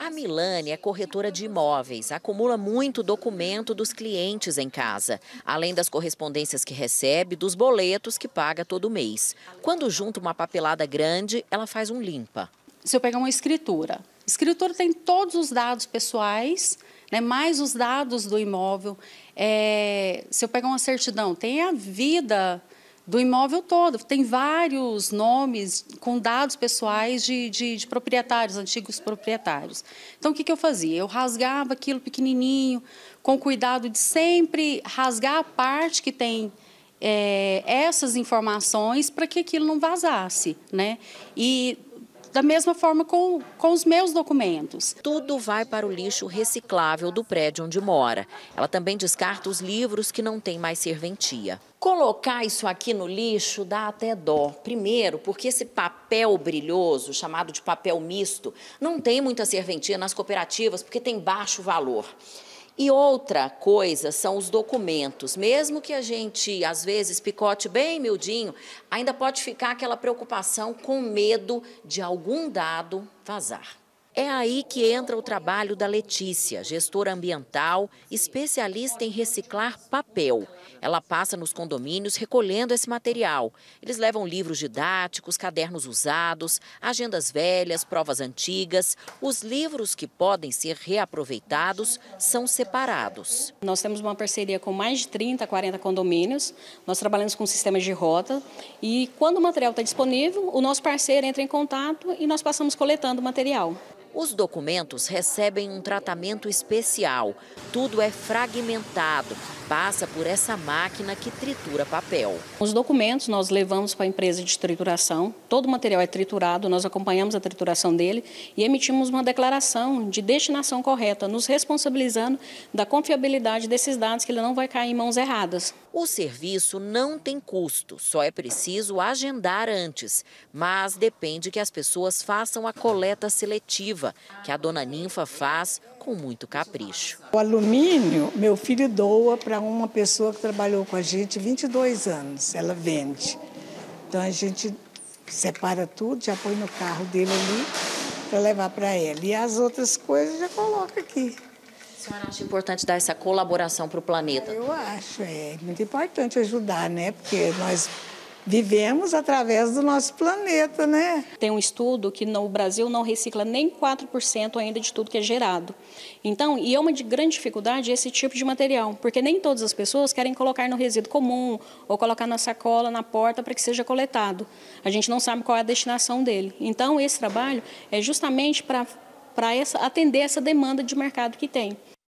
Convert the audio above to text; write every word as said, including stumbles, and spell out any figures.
A Milane é corretora de imóveis, acumula muito documento dos clientes em casa, além das correspondências que recebe, dos boletos que paga todo mês. Quando junta uma papelada grande, ela faz um limpa. Se eu pegar uma escritura, escritura tem todos os dados pessoais, né, mais os dados do imóvel. É, se eu pegar uma certidão, tem a vida do imóvel todo, tem vários nomes com dados pessoais de, de, de proprietários, antigos proprietários. Então, o que, que eu fazia? Eu rasgava aquilo pequenininho, com cuidado de sempre rasgar a parte que tem é, essas informações para que aquilo não vazasse, né? E da mesma forma com, com os meus documentos. Tudo vai para o lixo reciclável do prédio onde mora. Ela também descarta os livros que não têm mais serventia. Colocar isso aqui no lixo dá até dó. Primeiro, porque esse papel brilhoso, chamado de papel misto, não tem muita serventia nas cooperativas, porque tem baixo valor. E outra coisa são os documentos. Mesmo que a gente, às vezes, picote bem miudinho, ainda pode ficar aquela preocupação com medo de algum dado vazar. É aí que entra o trabalho da Letícia, gestora ambiental, especialista em reciclar papel. Ela passa nos condomínios recolhendo esse material. Eles levam livros didáticos, cadernos usados, agendas velhas, provas antigas. Os livros que podem ser reaproveitados são separados. Nós temos uma parceria com mais de trinta, quarenta condomínios. Nós trabalhamos com sistemas de rota e quando o material está disponível, o nosso parceiro entra em contato e nós passamos coletando o material. Os documentos recebem um tratamento especial. Tudo é fragmentado, passa por essa máquina que tritura papel. Os documentos nós levamos para a empresa de trituração, todo o material é triturado, nós acompanhamos a trituração dele e emitimos uma declaração de destinação correta, nos responsabilizando da confiabilidade desses dados, que ele não vai cair em mãos erradas. O serviço não tem custo, só é preciso agendar antes, mas depende que as pessoas façam a coleta seletiva, que a dona Ninfa faz com muito capricho. O alumínio, meu filho doa para uma pessoa que trabalhou com a gente vinte e dois anos, ela vende. Então a gente separa tudo, já põe no carro dele ali para levar para ela. E as outras coisas já coloca aqui. A senhora acha importante dar essa colaboração para o planeta? Eu acho, é muito importante ajudar, né? Porque nós vivemos através do nosso planeta, né? Tem um estudo que no Brasil não recicla nem quatro por cento ainda de tudo que é gerado. Então, e é uma de grande dificuldade esse tipo de material, porque nem todas as pessoas querem colocar no resíduo comum ou colocar na sacola, na porta, para que seja coletado. A gente não sabe qual é a destinação dele. Então, esse trabalho é justamente para para atender essa demanda de mercado que tem.